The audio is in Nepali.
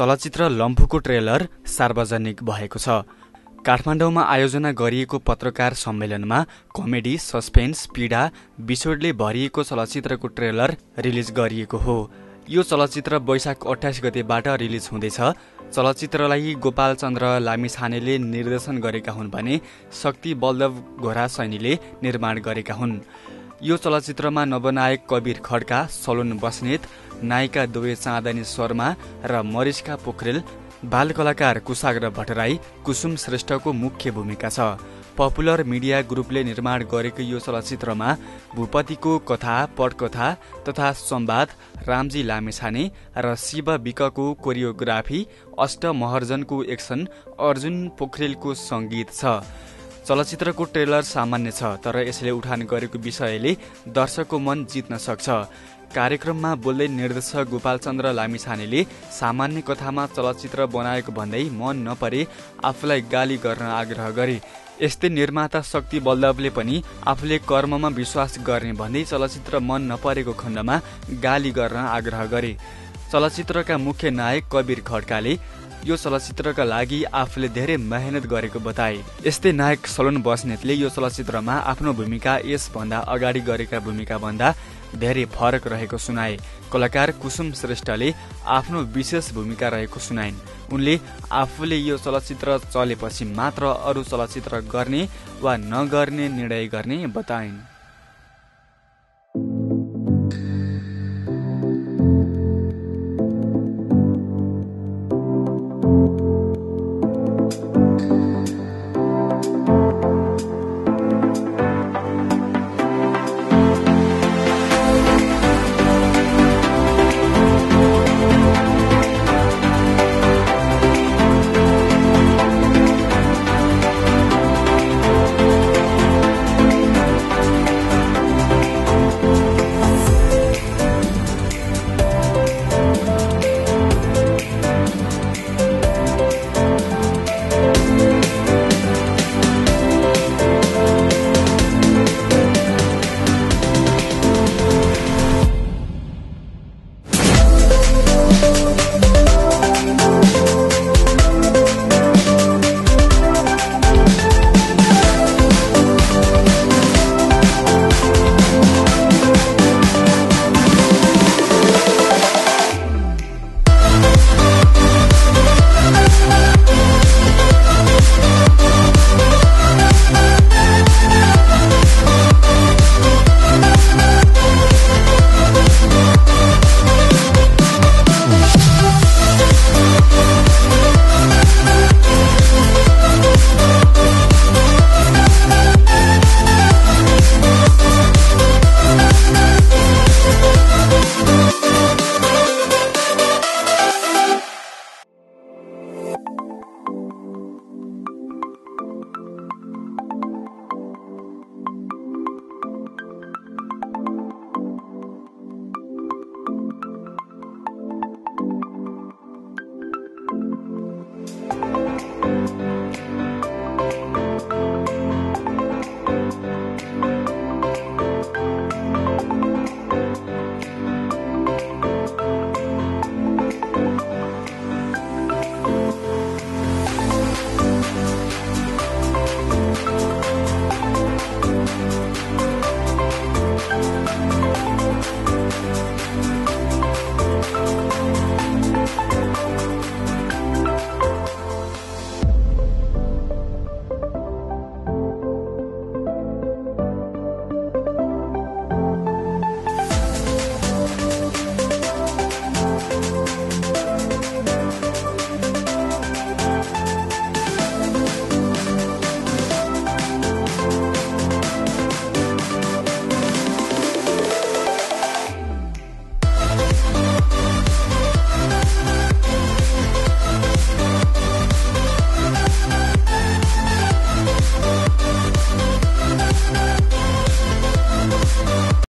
चलचित्र लम्फूको ट्रेलर सार्वजनिक भएको छ। काठमाडौँमा आयोजना गरिएको पत्रकार सम्मेलनमा कमेडी, सस्पेन्स, पीडा, बिछोडले भरिएको चलचित्रको ट्रेलर रिलिज गरिएको हो। यो चलचित्र वैशाख 28 गतेबाट रिलिज हुँदैछ। चलचित्रलाई गोपाल चन्द्र लामिछानेले निर्देशन गरेका हुन् भने शक्ति बल्लभ घोरासैनीले निर्माण गरेका हुन्। यो चलचित्रमा नवनायक कवीर खड्का, सलोन बस्नेत, नायिका दुवै चाँदनी शर्मा र मरिस्का पोखरेल, बाल कलाकार कुशाग्र भट्टराई, कुसुम श्रेष्ठको मुख्य भूमिका छ। पपुलर मिडिया ग्रुपले निर्माण गरेको यो चलचित्रमा भूपतिको कथा, पटकथा तथा संवाद, रामजी लामिछाने र शिव विकको कोरियोग्राफी, अष्टमहर्जनको एक्सन, अर्जुन पोखरेलको संगीत छ। चलचित्रको ट्रेलर सामान्य छ, तर यसले उठान गरेको विषयले दर्शकको मन जित्न सक्छ। कार्यक्रममा बोल्दै निर्देशक गोपाल चन्द्र लामिछानेले सामान्य कथामा चलचित्र बनाएको भन्दै मन नपरे आफूलाई गाली गर्न आग्रह गरे। यस्तै निर्माता शक्ति बल्लभले पनि आफूले कर्ममा विश्वास गर्ने भन्दै चलचित्र मन नपरेको खण्डमा गाली गर्न आग्रह गरे। चलचित्रका मुख्य नायक कवीर खड्काले यो चलचित्रका लागि आफूले धेरै मेहनत गरेको बताए। यस्तै नायक सलोन बस्नेतले यो चलचित्रमा आफ्नो भूमिका यसभन्दा अगाडि गरेका भूमिका भन्दा धेरै फरक रहेको सुनाए। कलाकार कुसुम श्रेष्ठले आफ्नो विशेष भूमिका रहेको सुनाइन्। उनले आफूले यो चलचित्र चलेपछि मात्र अरू चलचित्र गर्ने वा नगर्ने निर्णय गर्ने बताइन्।